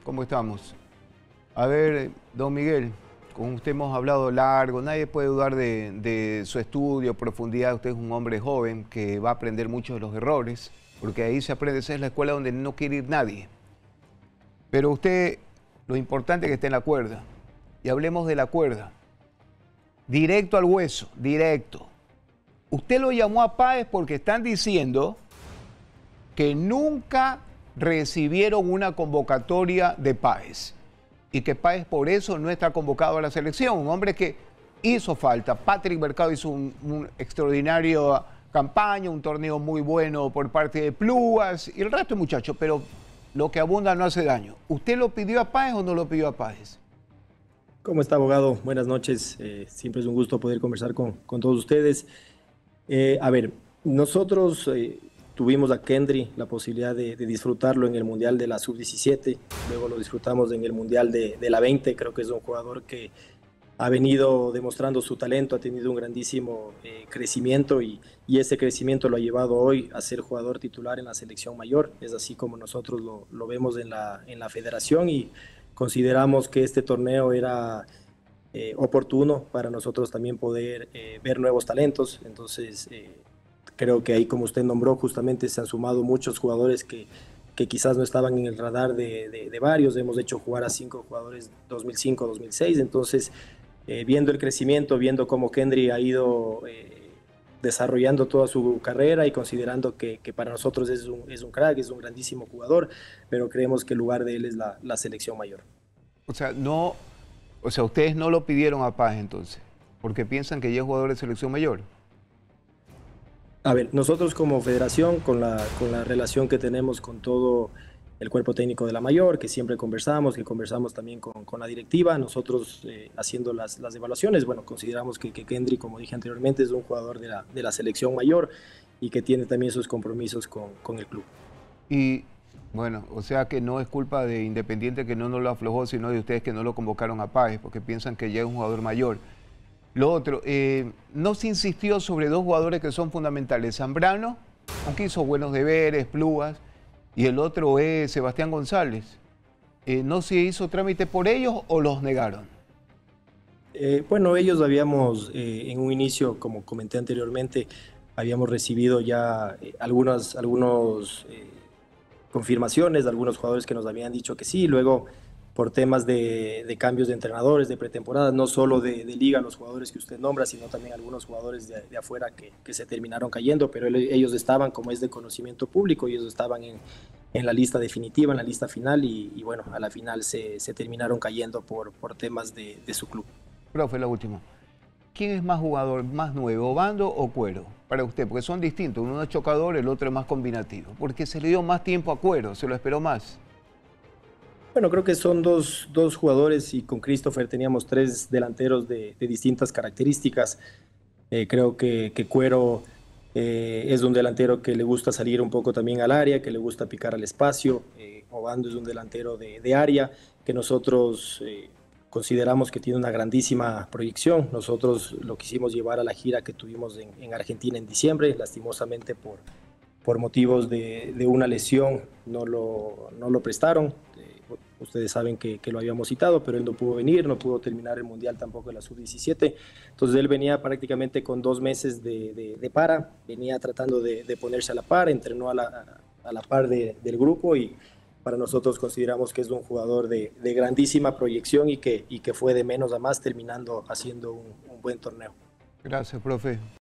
¿Cómo estamos? A ver, don Miguel, con usted hemos hablado largo, nadie puede dudar de su estudio, profundidad. Usted es un hombre joven que va a aprender muchos de los errores, porque ahí se aprende, esa es la escuela donde no quiere ir nadie. Pero usted, lo importante es que esté en la cuerda. Y hablemos de la cuerda. Directo al hueso, directo. Usted lo llamó a Páez porque están diciendo que nunca recibieron una convocatoria de Páez y que Páez por eso no está convocado a la selección. Un hombre que hizo falta. Patrick Mercado hizo un extraordinario campaña, un torneo muy bueno por parte de Pluas y el resto de muchachos, pero lo que abunda no hace daño. ¿Usted lo pidió a Páez o no lo pidió a Páez? ¿Cómo está, abogado? Buenas noches. Siempre es un gusto poder conversar con todos ustedes. A ver, nosotros tuvimos a Kendry la posibilidad de disfrutarlo en el Mundial de la Sub-17, luego lo disfrutamos en el Mundial de la 20, creo que es un jugador que ha venido demostrando su talento, ha tenido un grandísimo crecimiento y ese crecimiento lo ha llevado hoy a ser jugador titular en la selección mayor, es así como nosotros lo vemos en la federación y consideramos que este torneo era oportuno para nosotros también poder ver nuevos talentos, entonces creo que ahí, como usted nombró, justamente se han sumado muchos jugadores que quizás no estaban en el radar de varios. Hemos hecho jugar a 5 jugadores 2005-2006. Entonces, viendo el crecimiento, viendo cómo Kendry ha ido desarrollando toda su carrera y considerando que para nosotros es un crack, es un grandísimo jugador, pero creemos que el lugar de él es la selección mayor. O sea, ustedes no lo pidieron a Páez entonces, porque piensan que ya es jugador de selección mayor. A ver, nosotros como federación, con la relación que tenemos con todo el cuerpo técnico de la mayor, que siempre conversamos, que conversamos también con la directiva, nosotros haciendo las evaluaciones, bueno, consideramos que Kendry, como dije anteriormente, es un jugador de la selección mayor y que tiene también sus compromisos con el club. Y bueno, o sea que no es culpa de Independiente que no nos lo aflojó, sino de ustedes que no lo convocaron a Páez, porque piensan que ya es un jugador mayor. Lo otro, no se insistió sobre 2 jugadores que son fundamentales. Zambrano, aunque hizo buenos deberes, Pluas, y el otro es Sebastián González. ¿No se hizo trámite por ellos o los negaron? Bueno, ellos habíamos, en un inicio, como comenté anteriormente, habíamos recibido ya algunas confirmaciones de algunos jugadores que nos habían dicho que sí, luego por temas de cambios de entrenadores, de pretemporada, no solo de liga, los jugadores que usted nombra, sino también algunos jugadores de afuera que se terminaron cayendo, pero ellos estaban, como es de conocimiento público, ellos estaban en la lista definitiva, en la lista final, y bueno, a la final se terminaron cayendo por temas de su club. Profe, la última. ¿Quién es más jugador, más nuevo, Bando o Cuero? Para usted, porque son distintos, uno es chocador, el otro es más combinativo, porque se le dio más tiempo a Cuero, se lo esperó más. Bueno, creo que son dos jugadores y con Christopher teníamos 3 delanteros de distintas características. Creo que Cuero es un delantero que le gusta salir un poco también al área, que le gusta picar al espacio. Obando es un delantero de área que nosotros consideramos que tiene una grandísima proyección. Nosotros lo quisimos llevar a la gira que tuvimos en Argentina en diciembre, lastimosamente por motivos de una lesión no lo prestaron. Ustedes saben que lo habíamos citado, pero él no pudo venir, no pudo terminar el Mundial tampoco en la Sub-17. Entonces él venía prácticamente con 2 meses de para, venía tratando de ponerse a la par, entrenó a la par del grupo y para nosotros consideramos que es un jugador de grandísima proyección y que fue de menos a más terminando haciendo un buen torneo. Gracias, profe.